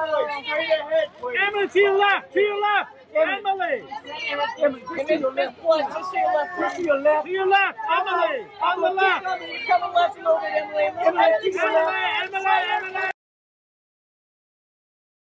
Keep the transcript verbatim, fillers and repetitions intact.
Straight ahead, please. Emily, to your left, to your left. Emily. Emily, twist to your left. Twist to your left. Twist to your left. To your left, Emily. On the left. Keep coming left a little bit, Emily. Emily, Emily, Emily.